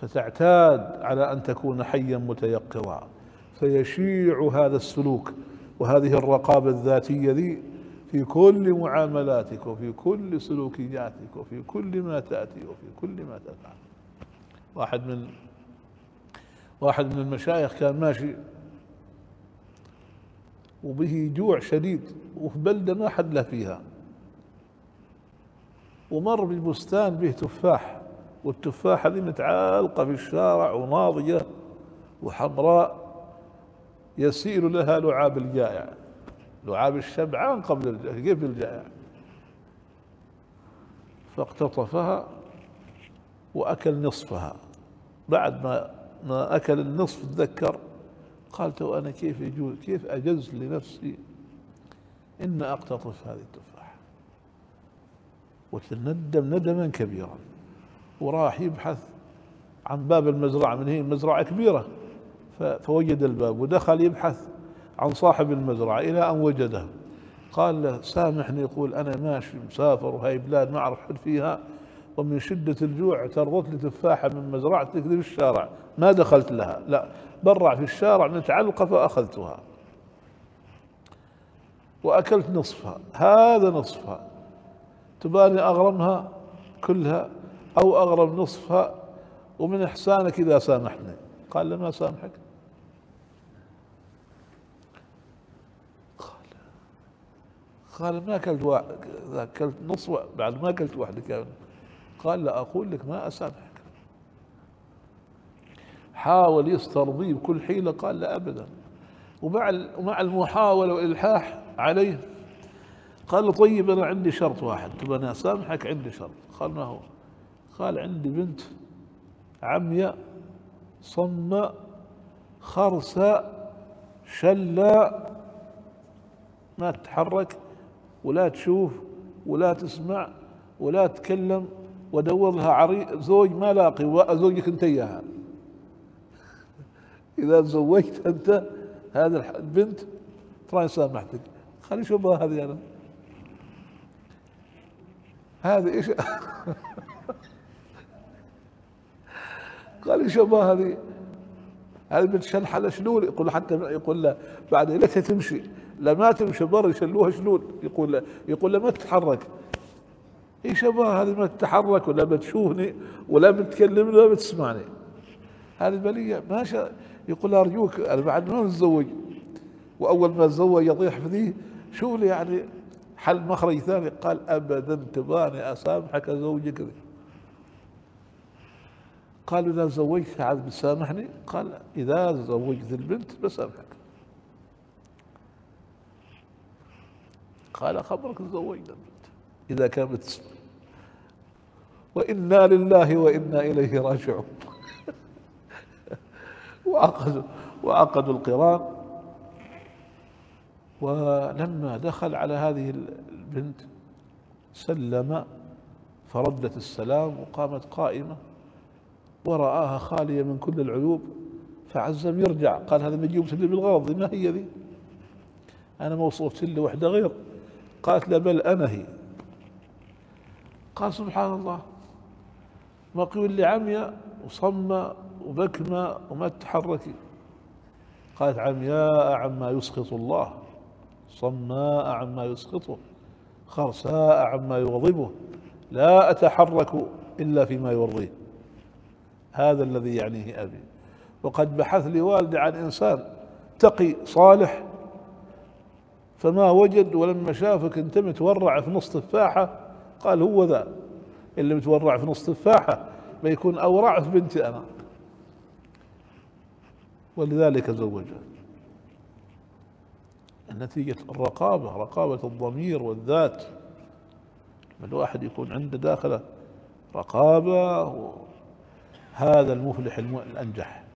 فتعتاد على أن تكون حيا متيقظا، فيشيع هذا السلوك وهذه الرقابة الذاتية ذي في كل معاملاتك وفي كل سلوكياتك وفي كل ما تأتي وفي كل ما تفعل. واحد من المشايخ كان ماشي وبه جوع شديد وفي بلدة ما حد له فيها، ومر ببستان به تفاح، والتفاحة دي متعالقة في الشارع وناضجة وحمراء يسيل لها لعاب الجائع، لعاب الشبعان قبل كيف الجائع. فاقتطفها وأكل نصفها. بعد ما أكل النصف تذكر، قال تو أنا كيف أجز لنفسي إن أقتطف هذه التفاحة، وتندم ندما كبيرا، وراح يبحث عن باب المزرعة، من هي مزرعة كبيرة، فوجد الباب ودخل يبحث عن صاحب المزرعة إلى أن وجده. قال له سامحني، يقول أنا ماشي مسافر وهي بلاد ما أعرف حد فيها، ومن شدة الجوع اعترضت لي تفاحة من مزرعتك في الشارع، ما دخلت لها، لا برع في الشارع متعلقة فأخذتها وأكلت نصفها، هذا نصفها، تباني أغرمها كلها أو أغرم نصفها، ومن إحسانك إذا سامحني. قال له ما سامحك. قال ما أكلت أكلت نصف بعد ما أكلت واحدة كاملة. قال لا أقول لك ما أسامحك. حاول يسترضيه بكل حيلة، قال لا أبدا. ومع المحاولة والإلحاح عليه قال له طيب أنا عندي شرط واحد، تبى أنا أسامحك، عندي شرط. قال ما هو؟ قال عندي بنت عمياء صماء خرساء شلاء ما تتحرك ولا تشوف ولا تسمع ولا تتكلم، ودور لها زوج ما لاقي، وأزوجك أنت إياها. إذا تزوجت أنت هذا البنت ترى سامحتك. خلي شو بها هذه أنا هذه إيش قال شو بها هذه بنت شلحة شلول. يقول حتى يقول له بعد لك تمشي، لا ما تمشي برا يشلوها شلول. يقول له ما تتحرك. ايش ابغى هذه ما تتحرك ولا بتشوفني ولا بتكلمني ولا بتسمعني، هذه بلية ما يقول ارجوك انا بعد ما متزوج، واول ما تزوج يطيح في ذي، شوف لي يعني حل مخرج ثاني. قال ابدا تباني اسامحك ازوجك ذي. قال اذا زوجت عاد بتسامحني؟ قال اذا زوجت البنت بسامحك. قال خبرك زوجنا البنت اذا كانت بتسمع. وإنا لله وإنا إليه راجعون. وعقدوا القران. ولما دخل على هذه البنت سلم فردت السلام وقامت قائمة، ورآها خالية من كل العيوب، فعزم يرجع. قال هذا ما جبت لي بالغلط، ما هي ذي، أنا ما وصفت لي وحدة غير. قالت لا بل أنا هي. قال سبحان الله، ما قيل لي عمياء وصمة وبكمة وما تتحركي. قالت عمياء عما يسخط الله، صماء عما يسخطه، خرساء عما يغضبه، لا أتحرك إلا فيما يرضيه. هذا الذي يعنيه أبي. وقد بحث لي والدي عن إنسان تقي صالح فما وجد، ولما شافك أنت متورع في نص تفاحة قال هو ذا اللي متورع في نص تفاحة ما يكون أورع في بنتي أنا، ولذلك زوجها. النتيجة الرقابة، رقابة الضمير والذات. الواحد يكون عنده داخله رقابة، هذا المفلح الأنجح.